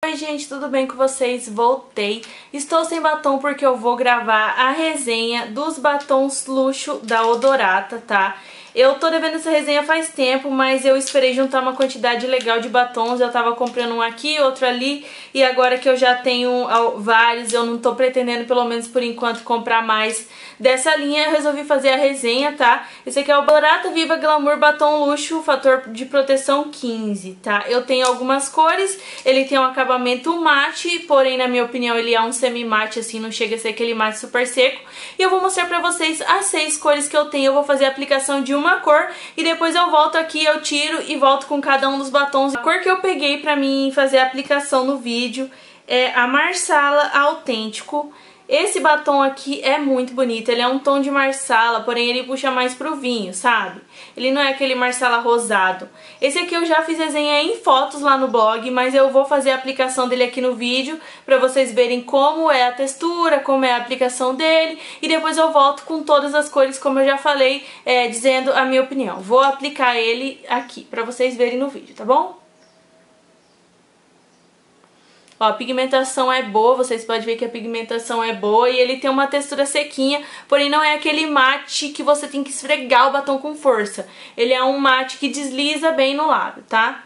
Oi gente, tudo bem com vocês? Voltei. Estou sem batom porque eu vou gravar a resenha dos batons luxo da Odorata, tá? Eu tô devendo essa resenha faz tempo, mas eu esperei juntar uma quantidade legal de batons. Eu tava comprando um aqui, outro ali, e agora que eu já tenho vários, eu não tô pretendendo, pelo menos por enquanto, comprar mais dessa linha. Eu resolvi fazer a resenha, tá? Esse aqui é o Odorata Viva Glamour Batom Luxo, fator de proteção 15, tá? Eu tenho algumas cores, ele tem um acabamento mate, porém, na minha opinião, ele é um semi-mate, assim, não chega a ser aquele mate super seco. E eu vou mostrar pra vocês as 6 cores que eu tenho. Eu vou fazer a aplicação de uma cor e depois eu volto aqui, eu tiro e volto com cada um dos batons. A cor que eu peguei pra mim fazer a aplicação no vídeo é a Marsala Autêntico. Esse batom aqui é muito bonito, ele é um tom de marsala, porém ele puxa mais pro vinho, sabe? Ele não é aquele marsala rosado. Esse aqui eu já fiz resenha em fotos lá no blog, mas eu vou fazer a aplicação dele aqui no vídeo pra vocês verem como é a textura, como é a aplicação dele, e depois eu volto com todas as cores, como eu já falei, dizendo a minha opinião. Vou aplicar ele aqui pra vocês verem no vídeo, tá bom? Ó, a pigmentação é boa, vocês podem ver que a pigmentação é boa e ele tem uma textura sequinha, porém não é aquele mate que você tem que esfregar o batom com força. Ele é um mate que desliza bem no lábio, tá?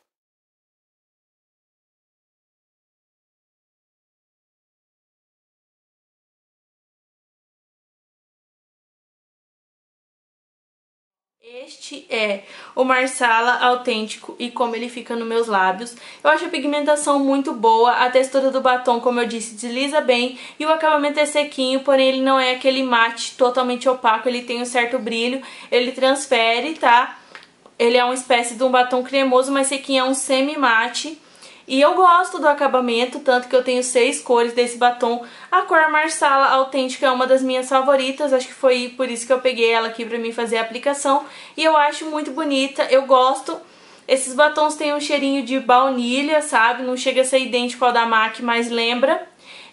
Este é o Marsala Autêntico e como ele fica nos meus lábios. Eu acho a pigmentação muito boa, a textura do batom, como eu disse, desliza bem e o acabamento é sequinho, porém ele não é aquele mate totalmente opaco, ele tem um certo brilho, ele transfere, tá? Ele é uma espécie de um batom cremoso, mas sequinho, é um semi-mate. E eu gosto do acabamento, tanto que eu tenho 6 cores desse batom. A cor Marsala Autêntica é uma das minhas favoritas, acho que foi por isso que eu peguei ela aqui pra mim fazer a aplicação. E eu acho muito bonita, eu gosto. Esses batons têm um cheirinho de baunilha, sabe? Não chega a ser idêntico ao da MAC, mas lembra.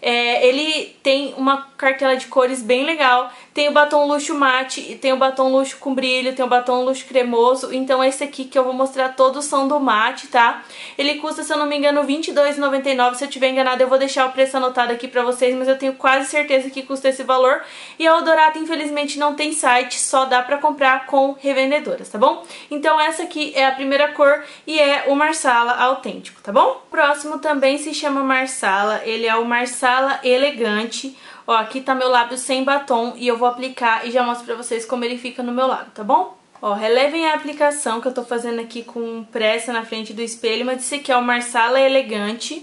Ele tem uma cartela de cores bem legal. Tem o batom luxo mate, tem o batom luxo com brilho, tem o batom luxo cremoso. Então esse aqui que eu vou mostrar todos são do mate, tá? Ele custa, se eu não me engano, R$ 22,99. Se eu tiver enganado eu vou deixar o preço anotado aqui pra vocês, mas eu tenho quase certeza que custa esse valor. E a Odorata infelizmente não tem site, só dá pra comprar com revendedoras, tá bom? Então essa aqui é a primeira cor e é o Marsala Autêntico, tá bom? O próximo também se chama Marsala, ele é o Marsala Elegante. Ó, aqui tá meu lábio sem batom e eu vou aplicar e já mostro pra vocês como ele fica no meu lábio, tá bom? Ó, relevem a aplicação que eu tô fazendo aqui com pressa na frente do espelho, mas esse aqui é o Marsala Elegante.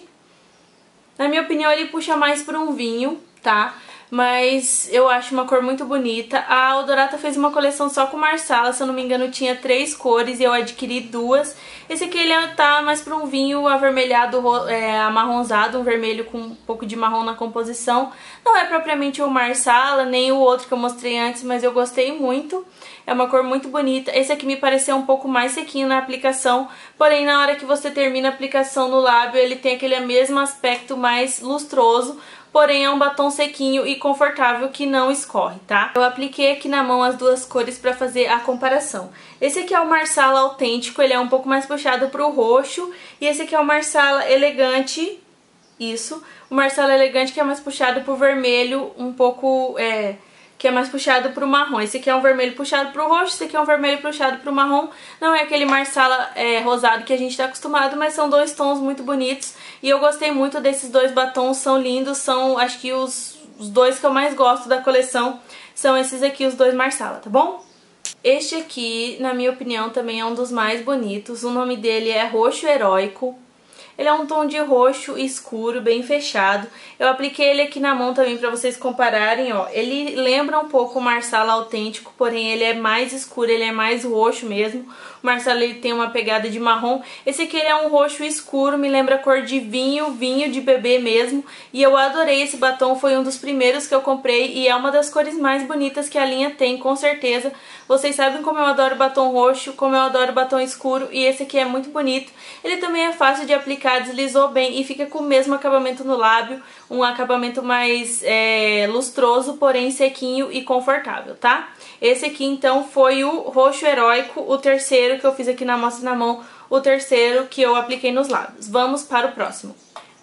Na minha opinião ele puxa mais pra um vinho, tá? Mas eu acho uma cor muito bonita. A Odorata fez uma coleção só com Marsala, se eu não me engano tinha 3 cores e eu adquiri 2. Esse aqui ele tá mais para um vinho avermelhado, amarronzado, um vermelho com um pouco de marrom na composição. Não é propriamente o Marsala, nem o outro que eu mostrei antes, mas eu gostei muito. É uma cor muito bonita. Esse aqui me pareceu um pouco mais sequinho na aplicação, porém na hora que você termina a aplicação no lábio ele tem aquele mesmo aspecto mais lustroso. Porém é um batom sequinho e confortável que não escorre, tá? Eu apliquei aqui na mão as duas cores pra fazer a comparação. Esse aqui é o Marsala Autêntico, ele é um pouco mais puxado pro roxo. E esse aqui é o Marsala Elegante, isso. O Marsala Elegante que é mais puxado pro vermelho, um pouco, que é mais puxado pro marrom. Esse aqui é um vermelho puxado pro roxo, esse aqui é um vermelho puxado pro marrom. Não é aquele Marsala rosado que a gente tá acostumado, mas são dois tons muito bonitos. E eu gostei muito desses dois batons, são lindos, são acho que os dois que eu mais gosto da coleção são esses aqui, os dois Marsala, tá bom? Este aqui, na minha opinião, também é um dos mais bonitos, o nome dele é Roxo Heróico. Ele é um tom de roxo escuro, bem fechado. Eu apliquei ele aqui na mão também pra vocês compararem, ó. Ele lembra um pouco o Marsala Autêntico, porém ele é mais escuro, ele é mais roxo mesmo. O Marsala ele tem uma pegada de marrom. Esse aqui ele é um roxo escuro, me lembra a cor de vinho, vinho de bebê mesmo. E eu adorei esse batom, foi um dos primeiros que eu comprei e é uma das cores mais bonitas que a linha tem, com certeza. Vocês sabem como eu adoro batom roxo, como eu adoro batom escuro e esse aqui é muito bonito. Ele também é fácil de aplicar, deslizou bem e fica com o mesmo acabamento no lábio, um acabamento mais lustroso, porém sequinho e confortável, tá? Esse aqui então foi o Roxo Heróico, o terceiro que eu fiz aqui na amostra na mão, o terceiro que eu apliquei nos lábios. Vamos para o próximo.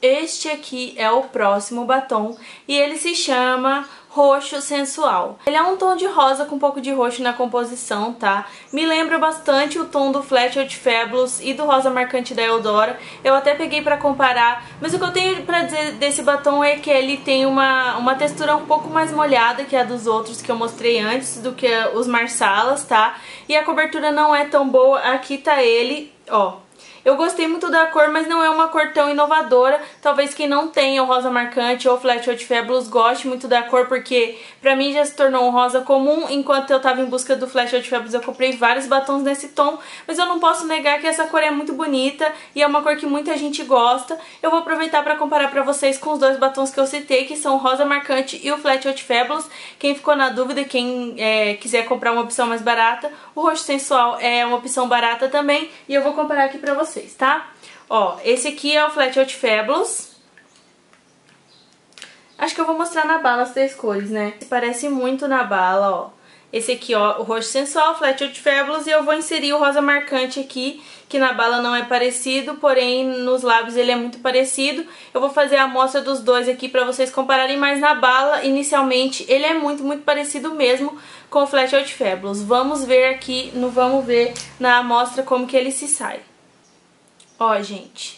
este aqui é o próximo batom e ele se chama Roxo Sensual. Ele é um tom de rosa com um pouco de roxo na composição, tá? Me lembra bastante o tom do Flat Out Fabulous e do Rosa Marcante da Eudora. Eu até peguei pra comparar, mas o que eu tenho pra dizer desse batom é que ele tem uma textura um pouco mais molhada que a dos outros que eu mostrei antes, do que os Marsalas, tá? E a cobertura não é tão boa. Aqui tá ele, ó. Eu gostei muito da cor, mas não é uma cor tão inovadora. Talvez quem não tenha o rosa marcante ou Flat Out Fabulous goste muito da cor, porque pra mim já se tornou um rosa comum. Enquanto eu tava em busca do Flat Out Fabulous, eu comprei vários batons nesse tom, mas eu não posso negar que essa cor é muito bonita e é uma cor que muita gente gosta. Eu vou aproveitar pra comparar pra vocês com os dois batons que eu citei, que são o rosa marcante e o Flat Out Fabulous. Quem ficou na dúvida, quem quiser comprar uma opção mais barata, o Roxo Sensual é uma opção barata também, e eu vou comparar aqui pra vocês, tá? Ó, esse aqui é o Flat Out Fabulous. Acho que eu vou mostrar na bala as três cores, né? Parece muito na bala, ó. Esse aqui, ó, o Roxo Sensual, Flat Out Fabulous, e eu vou inserir o rosa marcante aqui, que na bala não é parecido, porém nos lábios ele é muito parecido. Eu vou fazer a amostra dos dois aqui pra vocês compararem, mas na bala, inicialmente, ele é muito parecido mesmo com o Flat Out Fabulous. Vamos ver aqui, vamos ver na amostra como que ele se sai. Ó, gente.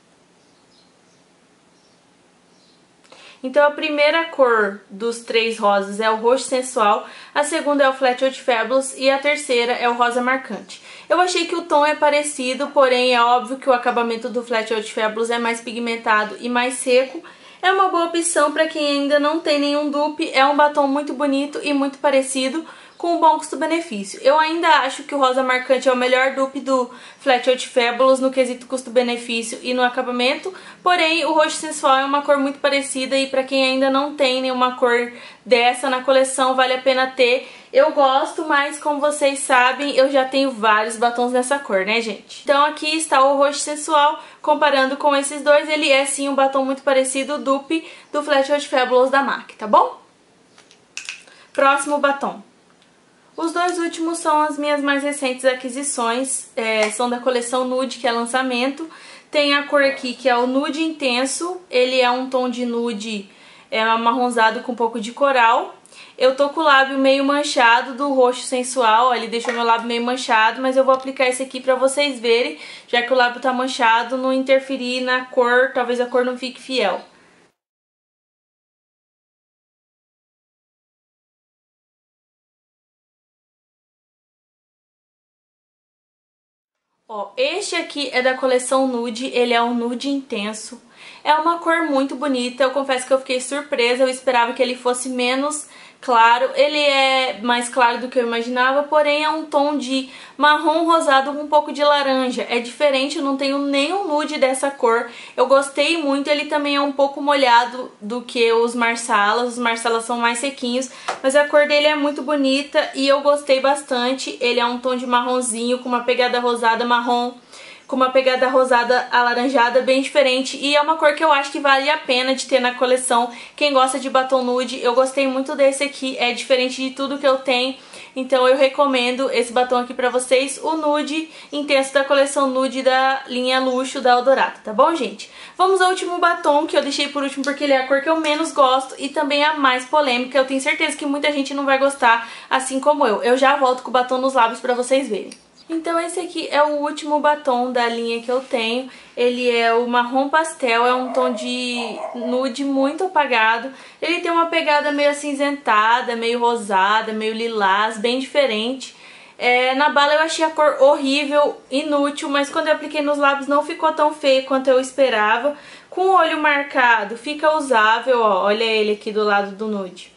Então a primeira cor dos três rosas é o Roxo Sensual, a segunda é o Flat Out Fabulous e a terceira é o Rosa Marcante. Eu achei que o tom é parecido, porém é óbvio que o acabamento do Flat Out Fabulous é mais pigmentado e mais seco. É uma boa opção para quem ainda não tem nenhum dupe, é um batom muito bonito e muito parecido, com um bom custo-benefício. Eu ainda acho que o Rosa Marcante é o melhor dupe do Flat Out Fabulous no quesito custo-benefício e no acabamento, porém o Roxo Sensual é uma cor muito parecida e pra quem ainda não tem nenhuma cor dessa na coleção, vale a pena ter. Eu gosto, mas como vocês sabem, eu já tenho vários batons nessa cor, né, gente? Então aqui está o Roxo Sensual, comparando com esses dois, ele é sim um batom muito parecido, o dupe do Flat Out Fabulous da MAC, tá bom? Próximo batom. Os dois últimos são as minhas mais recentes aquisições, são da coleção Nude, que é lançamento. Tem a cor aqui que é o Nude Intenso, ele é um tom de nude amarronzado com um pouco de coral. Eu tô com o lábio meio manchado do Roxo Sensual, ele deixou meu lábio meio manchado, mas eu vou aplicar esse aqui pra vocês verem, já que o lábio tá manchado, não interferir na cor, talvez a cor não fique fiel. Ó, este aqui é da coleção Nude, ele é um nude intenso. É uma cor muito bonita, eu confesso que eu fiquei surpresa, eu esperava que ele fosse menos claro. Ele é mais claro do que eu imaginava, porém é um tom de marrom rosado com um pouco de laranja. É diferente, eu não tenho nenhum nude dessa cor. Eu gostei muito, ele também é um pouco molhado do que os Marsalas são mais sequinhos, mas a cor dele é muito bonita e eu gostei bastante. Ele é um tom de marronzinho com uma pegada rosada marrom, com uma pegada rosada alaranjada bem diferente, e é uma cor que eu acho que vale a pena de ter na coleção. Quem gosta de batom nude, eu gostei muito desse aqui, é diferente de tudo que eu tenho, então eu recomendo esse batom aqui pra vocês, o Nude Intenso da coleção Nude da linha Luxo da Eldorado, tá bom, gente? Vamos ao último batom, que eu deixei por último porque ele é a cor que eu menos gosto e também a mais polêmica. Eu tenho certeza que muita gente não vai gostar, assim como eu. Eu já volto com o batom nos lábios pra vocês verem. Então esse aqui é o último batom da linha que eu tenho, ele é o marrom pastel, é um tom de nude muito apagado, ele tem uma pegada meio acinzentada, meio rosada, meio lilás, bem diferente. Na bala eu achei a cor horrível, inútil, mas quando eu apliquei nos lábios não ficou tão feio quanto eu esperava. Com o olho marcado fica usável, ó, olha ele aqui do lado do nude.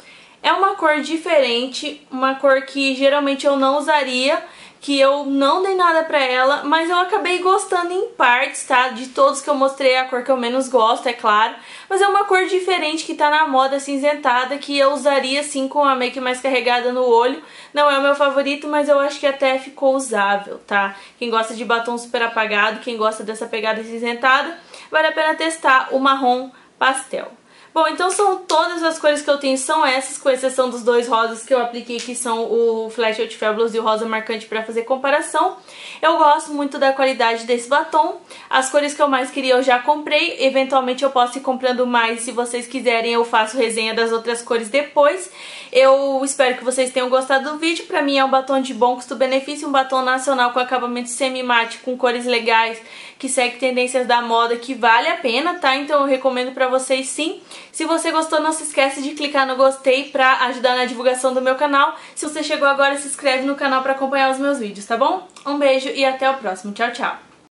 É uma cor diferente, uma cor que geralmente eu não usaria, que eu não dei nada pra ela, mas eu acabei gostando em partes, tá? De todos que eu mostrei, a cor que eu menos gosto, é claro. Mas é uma cor diferente que tá na moda, cinzentada, que eu usaria sim com a make mais carregada no olho. Não é o meu favorito, mas eu acho que até ficou usável, tá? Quem gosta de batom super apagado, quem gosta dessa pegada cinzentada, vale a pena testar o marrom pastel. Bom, então são todas as cores que eu tenho, são essas, com exceção dos dois rosas que eu apliquei, que são o Flash Out Fabulous e o rosa marcante pra fazer comparação. Eu gosto muito da qualidade desse batom. As cores que eu mais queria eu já comprei, eventualmente eu posso ir comprando mais, se vocês quiserem eu faço resenha das outras cores depois. Eu espero que vocês tenham gostado do vídeo. Pra mim é um batom de bom custo-benefício, um batom nacional com acabamento semi-mate, com cores legais, que segue tendências da moda, que vale a pena, tá? Então eu recomendo pra vocês sim. Se você gostou, não se esquece de clicar no gostei pra ajudar na divulgação do meu canal. Se você chegou agora, se inscreve no canal pra acompanhar os meus vídeos, tá bom? Um beijo e até o próximo. Tchau, tchau!